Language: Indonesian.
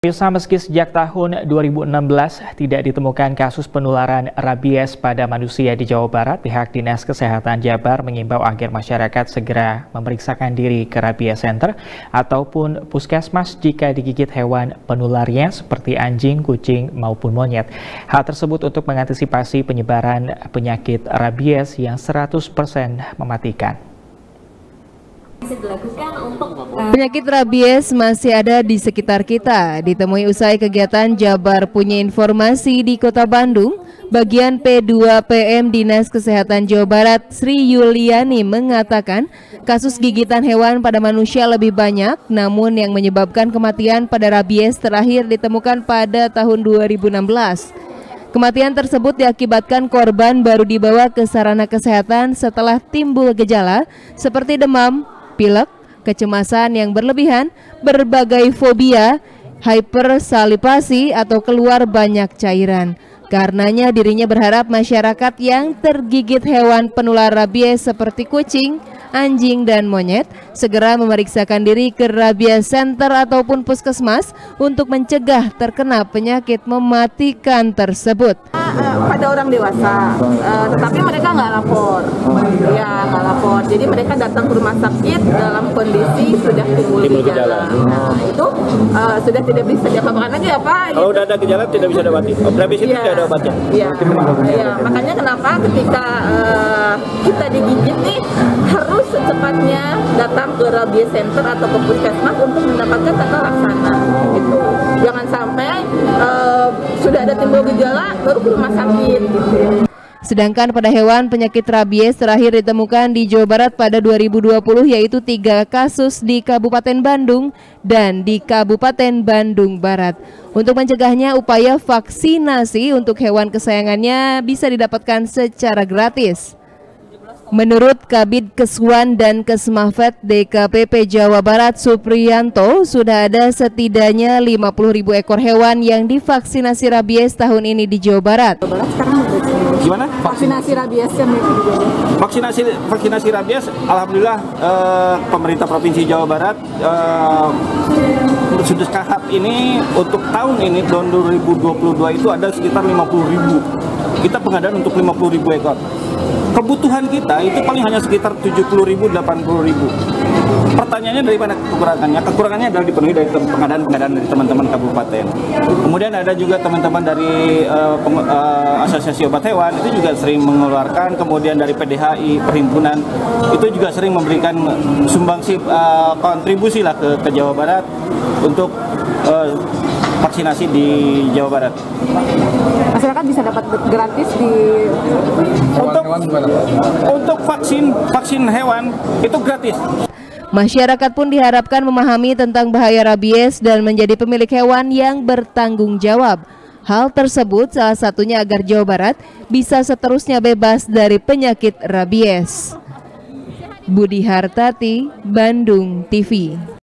Pemirsa, meski sejak tahun 2016 tidak ditemukan kasus penularan rabies pada manusia di Jawa Barat, pihak Dinas Kesehatan Jabar mengimbau agar masyarakat segera memeriksakan diri ke Rabies Center ataupun puskesmas jika digigit hewan penularnya seperti anjing, kucing, maupun monyet. Hal tersebut untuk mengantisipasi penyebaran penyakit rabies yang 100% mematikan. Penyakit rabies masih ada di sekitar kita. Ditemui usai kegiatan Jabar Punya Informasi di Kota Bandung, bagian P2PM Dinas Kesehatan Jawa Barat Sri Yuliani mengatakan kasus gigitan hewan pada manusia lebih banyak, namun yang menyebabkan kematian pada rabies terakhir ditemukan pada tahun 2016. Kematian tersebut diakibatkan korban baru dibawa ke sarana kesehatan setelah timbul gejala seperti demam, pilek, kecemasan yang berlebihan, berbagai fobia, hipersalivasi atau keluar banyak cairan. Karenanya dirinya berharap masyarakat yang tergigit hewan penular rabies seperti kucing, anjing, dan monyet segera memeriksakan diri ke Rabies Center ataupun puskesmas untuk mencegah terkena penyakit mematikan tersebut. Pada orang dewasa, tetapi mereka nggak lapor, jadi mereka datang ke rumah sakit dalam kondisi sudah timbul gejala. Nah itu sudah tidak bisa diapa-apakan lagi ya Pak. Kalau udah ada gejala tidak bisa diobati. Rabies itu tidak ada obatnya. Iya, makanya kenapa ketika kita digigit nih harus secepatnya datang ke Rabies Center atau ke puskesmas untuk mendapatkan tata laksana. Gitu. Jangan sampai sudah ada timbul gejala baru ke rumah sakit. Sedangkan pada hewan, penyakit rabies terakhir ditemukan di Jawa Barat pada 2020 yaitu 3 kasus di Kabupaten Bandung dan di Kabupaten Bandung Barat. Untuk mencegahnya, upaya vaksinasi untuk hewan kesayangannya bisa didapatkan secara gratis. Menurut Kabid Keswan dan Kesmafet DKPP Jawa Barat Supriyanto, sudah ada setidaknya 50.000 ekor hewan yang divaksinasi rabies tahun ini di Jawa Barat. Gimana? Vaksinasi rabies kan? Vaksinasi rabies, alhamdulillah pemerintah Provinsi Jawa Barat sudah tahap ini untuk tahun ini tahun 2022 itu ada sekitar 50.000. Kita pengadaan untuk 50.000 ekor. Kebutuhan kita itu paling hanya sekitar 70.000, 80.000. Pertanyaannya dari mana kekurangannya? Kekurangannya adalah dipenuhi dari pengadaan dari teman-teman kabupaten. Kemudian ada juga teman-teman dari Asosiasi Obat Hewan itu juga sering mengeluarkan. Kemudian dari PDHI Perhimpunan itu juga sering memberikan sumbangsi kontribusi lah ke Jawa Barat untuk vaksinasi di Jawa Barat. Masyarakat bisa dapat gratis di untuk vaksin hewan itu gratis. Masyarakat pun diharapkan memahami tentang bahaya rabies dan menjadi pemilik hewan yang bertanggung jawab. Hal tersebut salah satunya agar Jawa Barat bisa seterusnya bebas dari penyakit rabies. Budi Hartati, Bandung TV.